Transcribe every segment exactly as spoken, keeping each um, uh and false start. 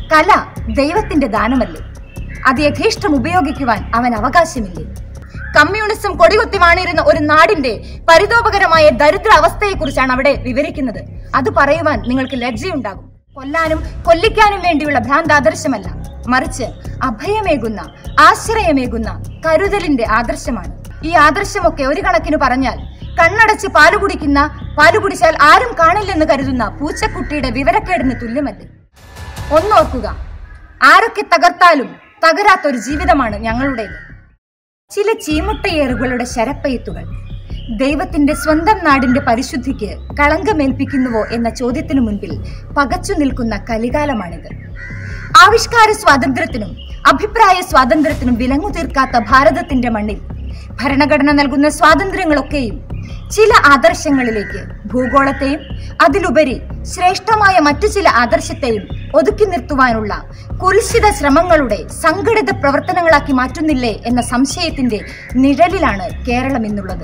കല ദൈവത്തിന്റെ ദാനമല്ലേ? അത് യഥേഷ്ടം ഉപയോഗിക്കുവാൻ അവൻ അവകാശമില്ലേ? കമ്മ്യൂണിസം കൊടികുത്തി വാണിരുന്ന ഒരു നാടിന്റെ പരിതോപകരമായ ദരിദ്ര അവസ്ഥയെക്കുറിച്ചാണ് അവിടെ വിവരിക്കുന്നത്. അത് പറയുവാൻ നിങ്ങൾക്ക് ലജ്ജയുണ്ടാകും. കൊല്ലാനും കൊല്ലിക്കാനും വേണ്ടിയുള്ള ഭ്രാന്താദർശമല്ല, മറിച്ച് അഭയമേകുന്ന ആശ്രയമേകുന്ന കരുതലിന്റെ ആദർശമാണ്. ഈ ആദർശമൊക്കെ ഒരു കണക്കിന് പറഞ്ഞാൽ കണ്ണടച്ച് പാല് കുടിക്കുന്ന പാല് കുടിച്ചാൽ ആരും കാണില്ലെന്ന് കരുതുന്ന പൂച്ചക്കുട്ടിയുടെ വിവരക്കേടിന് തുല്യമല്ലേ? ഒന്നോർക്കുക, ആരൊക്കെ തകർത്താലും തകരാത്തൊരു ജീവിതമാണ് ഞങ്ങളുടേത്. ചില ചീമുട്ടയേറുകളുടെ ശരപ്പെയ്ത്തുകൾ ദൈവത്തിന്റെ സ്വന്തം നാടിന്റെ പരിശുദ്ധിക്ക് കളങ്കമേൽപ്പിക്കുന്നുവോ എന്ന ചോദ്യത്തിനു മുൻപിൽ പകച്ചു നിൽക്കുന്ന കലികാലമാണിത്. ആവിഷ്കാര സ്വാതന്ത്ര്യത്തിനും അഭിപ്രായ സ്വാതന്ത്ര്യത്തിനും വിലങ്ങു തീർക്കാത്ത ഭാരതത്തിന്റെ മണ്ണിൽ ഭരണഘടന നൽകുന്ന സ്വാതന്ത്ര്യങ്ങളൊക്കെയും ചില ആദർശങ്ങളിലേക്ക് ഭൂഗോളത്തെയും അതിലുപരി ശ്രേഷ്ഠമായ മറ്റു ചില ആദർശത്തെയും ഒതുക്കി നിർത്തുവാനുള്ള കുൽസിത ശ്രമങ്ങളുടെ സംഘടിത പ്രവർത്തനങ്ങളാക്കി മാറ്റുന്നില്ലേ എന്ന സംശയത്തിന്റെ നിഴലിലാണ് കേരളം ഇന്നുള്ളത്.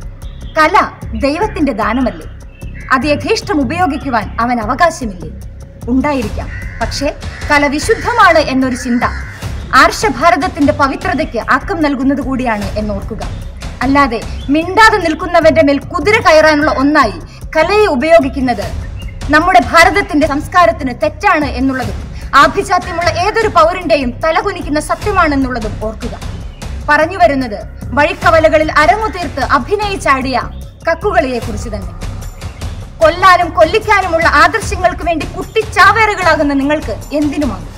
കല ദൈവത്തിന്റെ ദാനമല്ലേ? അത് യഥേഷ്ടം ഉപയോഗിക്കുവാൻ അവൻ അവകാശമില്ലേ? ഉണ്ടായിരിക്കാം. പക്ഷേ കല വിശുദ്ധമാണ് എന്നൊരു ചിന്ത ആർഷഭാരതത്തിന്റെ പവിത്രതയ്ക്ക് ആക്കം നൽകുന്നത് കൂടിയാണ് എന്നോർക്കുക. അല്ലാതെ മിണ്ടാതെ നിൽക്കുന്നവന്റെ മേൽ കുതിര കയറാനുള്ള ഒന്നായി കലയെ ഉപയോഗിക്കുന്നത് നമ്മുടെ ഭാരതത്തിന്റെ സംസ്കാരത്തിന് തെറ്റാണ് എന്നുള്ളതും ആഭിജാത്യമുള്ള ഏതൊരു പൗരന്റെയും തലകുനിക്കുന്ന സത്യമാണെന്നുള്ളതും ഓർക്കുക. പറഞ്ഞു വരുന്നത് വഴിക്കവലകളിൽ അരങ്ങുതീർത്ത് അഭിനയിച്ചാടിയ കക്കുകളിയെ കുറിച്ച് തന്നെ. കൊല്ലാനും കൊല്ലിക്കാനുമുള്ള ആദർശങ്ങൾക്ക് വേണ്ടി കുട്ടിച്ചാവേറുകളാകുന്ന നിങ്ങൾക്ക് എന്തിനുമാകും?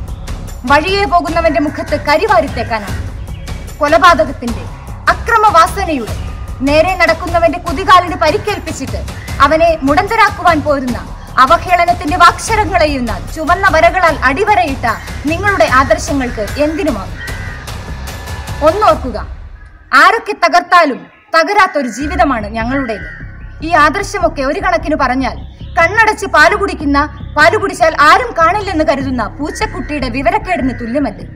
വഴിയെ പോകുന്നവന്റെ മുഖത്ത് കരിവാരിത്തേക്കാനാണ്. കൊലപാതകത്തിന്റെ അക്രമവാസനയുടെ നേരെ നടക്കുന്നവന്റെ കുതികാലിന് പരിക്കേൽപ്പിച്ചിട്ട് അവനെ മുടന്തരാക്കുവാൻ പോരുന്ന അവഹേളനത്തിന്റെ വാക്ഷരങ്ങളെയുന്ന ചുവന്ന വരകളാൽ അടിവരയിട്ട നിങ്ങളുടെ ആദർശങ്ങൾക്ക് എന്തിനുമാകും? ഒന്നോർക്കുക, ആരൊക്കെ തകർത്താലും തകരാത്തൊരു ജീവിതമാണ് ഞങ്ങളുടേത്. ഈ ആദർശമൊക്കെ ഒരു കണക്കിന് പറഞ്ഞാൽ കണ്ണടച്ച് പാല് കുടിക്കുന്ന പാല് കുടിച്ചാൽ ആരും കാണില്ലെന്ന് കരുതുന്ന പൂച്ചക്കുട്ടിയുടെ വിവരക്കേടിന് തുല്യമല്ലേ?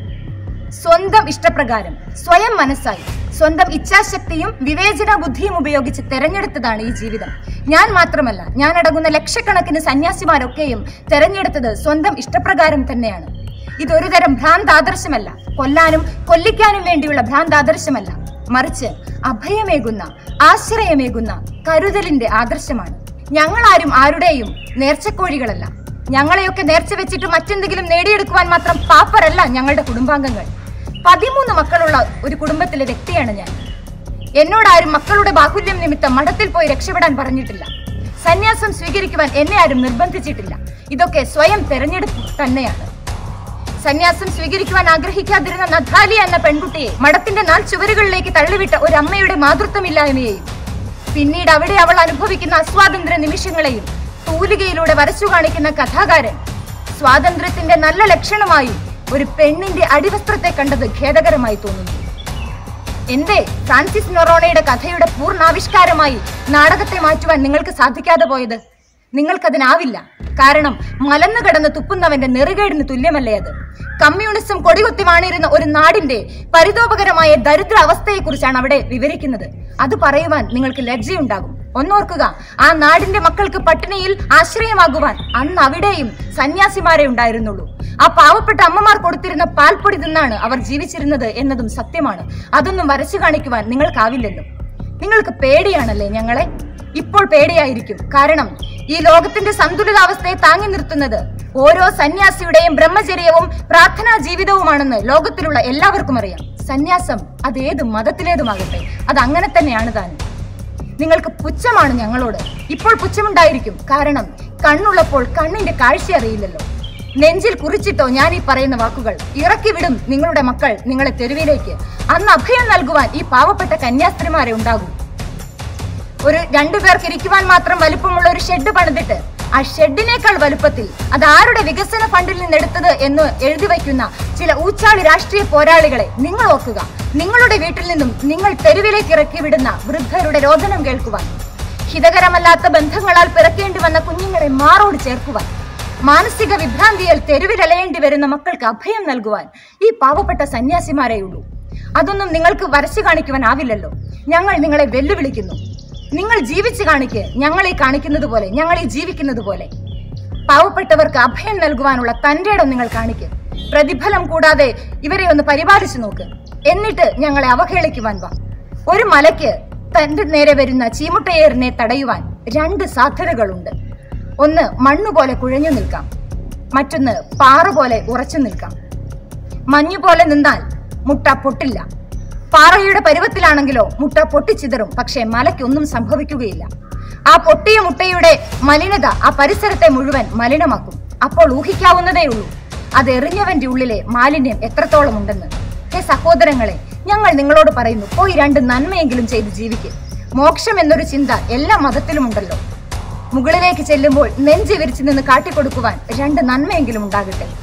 സ്വന്തം ഇഷ്ടപ്രകാരം സ്വയം മനസ്സായി സ്വന്തം ഇച്ഛാശക്തിയും വിവേചന ബുദ്ധിയും ഉപയോഗിച്ച് തെരഞ്ഞെടുത്തതാണ് ഈ ജീവിതം. ഞാൻ മാത്രമല്ല, ഞാൻ അടങ്ങുന്ന ലക്ഷക്കണക്കിന് സന്യാസിമാരൊക്കെയും തെരഞ്ഞെടുത്തത് സ്വന്തം ഇഷ്ടപ്രകാരം തന്നെയാണ്. ഇതൊരു തരം ഭ്രാന്താദർശമല്ല, കൊല്ലാനും കൊല്ലിക്കാനും വേണ്ടിയുള്ള ഭ്രാന്താദർശമല്ല, മറിച്ച് അഭയമേകുന്ന ആശ്രയമേകുന്ന കരുതലിന്റെ ആദർശമാണ്. ഞങ്ങളാരും ആരുടെയും നേർച്ചക്കോഴികളല്ല. ഞങ്ങളെയൊക്കെ നേർച്ച വെച്ചിട്ട് മറ്റെന്തെങ്കിലും നേടിയെടുക്കുവാൻ മാത്രം പാപ്പരല്ല ഞങ്ങളുടെ കുടുംബാംഗങ്ങൾ. പതിമൂന്ന് മക്കളുള്ള ഒരു കുടുംബത്തിലെ വ്യക്തിയാണ് ഞാൻ. എന്നോടാരും മക്കളുടെ ബാഹുല്യം നിമിത്തം മഠത്തിൽ പോയി രക്ഷപ്പെടാൻ പറഞ്ഞിട്ടില്ല. സന്യാസം സ്വീകരിക്കുവാൻ എന്നെ ആരും നിർബന്ധിച്ചിട്ടില്ല. ഇതൊക്കെ സ്വയം തെരഞ്ഞെടുപ്പ് തന്നെയാണ്. സന്യാസം സ്വീകരിക്കുവാൻ ആഗ്രഹിക്കാതിരുന്ന നഥാലിയ എന്ന പെൺകുട്ടിയെ മഠത്തിന്റെ നാല് ചുവരുകളിലേക്ക് തള്ളിവിട്ട ഒരു അമ്മയുടെ മാതൃത്വമില്ലായ്മയെയും പിന്നീട് അവിടെ അവൾ അനുഭവിക്കുന്ന അസ്വാതന്ത്ര്യ നിമിഷങ്ങളെയും തൂലികയിലൂടെ വരച്ചു കാണിക്കുന്ന കഥാകാരൻ സ്വാതന്ത്ര്യത്തിന്റെ നല്ല ലക്ഷണമായി ഒരു പെണ്ണിന്റെ അടിവസ്ത്രത്തെ കണ്ടത് ഖേദകരമായി തോന്നുന്നു. എന്തേ ഫ്രാൻസിസ് നൊറോണയുടെ കഥയുടെ പൂർണ്ണാവിഷ്കാരമായി നാടകത്തെ മാറ്റുവാൻ നിങ്ങൾക്ക് സാധിക്കാതെ പോയത്? നിങ്ങൾക്കതിനാവില്ല. കാരണം മലന്നു കിടന്ന് തുപ്പുന്നവന്റെ നെറുകേടിന് തുല്യമല്ലേ അത്? കമ്മ്യൂണിസം കൊടികുത്തി വാണിരുന്ന ഒരു നാടിന്റെ പരിതോപകരമായ ദരിദ്ര അവസ്ഥയെക്കുറിച്ചാണ് അവിടെ വിവരിക്കുന്നത്. അത് പറയുവാൻ നിങ്ങൾക്ക് ലജ്ജയുണ്ടാകും. ഒന്നോർക്കുക, ആ നാടിന്റെ മക്കൾക്ക് പട്ടിണിയിൽ ആശ്രയമാകുവാൻ അന്ന് അവിടെയും സന്യാസിമാരെ ഉണ്ടായിരുന്നുള്ളൂ. ആ പാവപ്പെട്ട അമ്മമാർ കൊടുത്തിരുന്ന പാൽപ്പൊടി തിന്നാണ് അവർ ജീവിച്ചിരുന്നത് എന്നതും സത്യമാണ്. അതൊന്നും വരച്ചു കാണിക്കുവാൻ നിങ്ങൾക്കാവില്ലല്ലോ. നിങ്ങൾക്ക് പേടിയാണല്ലേ ഞങ്ങളെ? ഇപ്പോൾ പേടിയായിരിക്കും. കാരണം ഈ ലോകത്തിന്റെ സന്തുലിതാവസ്ഥയെ താങ്ങി നിർത്തുന്നത് ഓരോ സന്യാസിയുടെയും ബ്രഹ്മചര്യവും പ്രാർത്ഥനാ ജീവിതവുമാണെന്ന് ലോകത്തിലുള്ള എല്ലാവർക്കും അറിയാം. സന്യാസം അത് ഏത് മതത്തിലേതുമാകട്ടെ, അത് അങ്ങനെ തന്നെയാണ് താനും. നിങ്ങൾക്ക് പുച്ഛമാണ് ഞങ്ങളോട്. ഇപ്പോൾ പുച്ഛമുണ്ടായിരിക്കും. കാരണം കണ്ണുള്ളപ്പോൾ കണ്ണിന്റെ കാഴ്ച അറിയില്ലല്ലോ. നെഞ്ചിൽ കുറിച്ചിട്ടോ ഞാൻ ഈ പറയുന്ന വാക്കുകൾ. ഇറക്കി വിടും നിങ്ങളുടെ മക്കൾ നിങ്ങളെ തെരുവിലേക്ക്. അന്ന് അഭയം നൽകുവാൻ ഈ പാവപ്പെട്ട കന്യാസ്ത്രീമാരെ ഉണ്ടാകും. ഒരു രണ്ടുപേർക്ക് ഇരിക്കുവാൻ മാത്രം വലുപ്പമുള്ള ഒരു ഷെഡ് പണിതിട്ട് ആ ഷെഡിനേക്കാൾ വലുപ്പത്തിൽ അത് ആരുടെ വികസന ഫണ്ടിൽ നിന്നെടുത്തത് എന്ന് എഴുതി വയ്ക്കുന്ന ചില ഊച്ചാളി രാഷ്ട്രീയ പോരാളികളെ നിങ്ങൾ ഓർക്കുക. നിങ്ങളുടെ വീട്ടിൽ നിന്നും നിങ്ങൾ തെരുവിലേക്ക് ഇറക്കി വിടുന്ന വൃദ്ധരുടെ രോദനം കേൾക്കുവാൻ, ഹിതകരമല്ലാത്ത ബന്ധങ്ങളാൽ പിറക്കേണ്ടി വന്ന കുഞ്ഞുങ്ങളെ മാറോട് ചേർക്കുവാൻ, മാനസിക വിഭ്രാന്തിയിൽ തെരുവിലലയേണ്ടി വരുന്ന മക്കൾക്ക് അഭയം നൽകുവാൻ ഈ പാവപ്പെട്ട സന്യാസിമാരെയുള്ളൂ. അതൊന്നും നിങ്ങൾക്ക് വരച്ചു കാണിക്കുവാൻ ആവില്ലല്ലോ. ഞങ്ങൾ നിങ്ങളെ വെല്ലുവിളിക്കുന്നു. നിങ്ങൾ ജീവിച്ച് കാണിക്ക്, ഞങ്ങളെ കാണിക്കുന്നത് പോലെ, ഞങ്ങളെ ജീവിക്കുന്നത് പോലെ. പാവപ്പെട്ടവർക്ക് അഭയം നൽകുവാനുള്ള തന്റെ ഇടം നിങ്ങൾ കാണിക്കുക. പ്രതിഫലം കൂടാതെ ഇവരെ ഒന്ന് പരിപാലിച്ചു നോക്ക്. എന്നിട്ട് ഞങ്ങളെ അവഹേളിക്കുവാൻ വാ. ഒരു മലയ്ക്ക് തന്റെ നേരെ വരുന്ന ചീമുട്ടയേറിനെ തടയുവാൻ രണ്ട് സാധ്യതകളുണ്ട്. ഒന്ന് മണ്ണുപോലെ കുഴഞ്ഞു നിൽക്കാം, മറ്റൊന്ന് പാറ പോലെ ഉറച്ചു നിൽക്കാം. മഞ്ഞുപോലെ നിന്നാൽ മുട്ട പൊട്ടില്ല. പാറയുടെ പരുവത്തിലാണെങ്കിലോ മുട്ട പൊട്ടിച്ചിതറും, പക്ഷേ മലയ്ക്കൊന്നും സംഭവിക്കുകയില്ല. ആ പൊട്ടിയ മുട്ടയുടെ മലിനത ആ പരിസരത്തെ മുഴുവൻ മലിനമാക്കും. അപ്പോൾ ഊഹിക്കാവുന്നതേ ഉള്ളൂ അത് എറിഞ്ഞവന്റെ ഉള്ളിലെ മാലിന്യം എത്രത്തോളം ഉണ്ടെന്ന്. ഹേ സഹോദരങ്ങളെ, ഞങ്ങൾ നിങ്ങളോട് പറയുന്നു, പോയി രണ്ട് നന്മയെങ്കിലും ചെയ്ത് ജീവിക്കുക. മോക്ഷം എന്നൊരു ചിന്ത എല്ലാ മതത്തിലും ഉണ്ടല്ലോ. മുകളിലേക്ക് ചെല്ലുമ്പോൾ നെഞ്ച് വിരിച്ചു നിന്ന് കാട്ടിക്കൊടുക്കുവാൻ രണ്ട് നന്മയെങ്കിലും ഉണ്ടാകട്ടെ.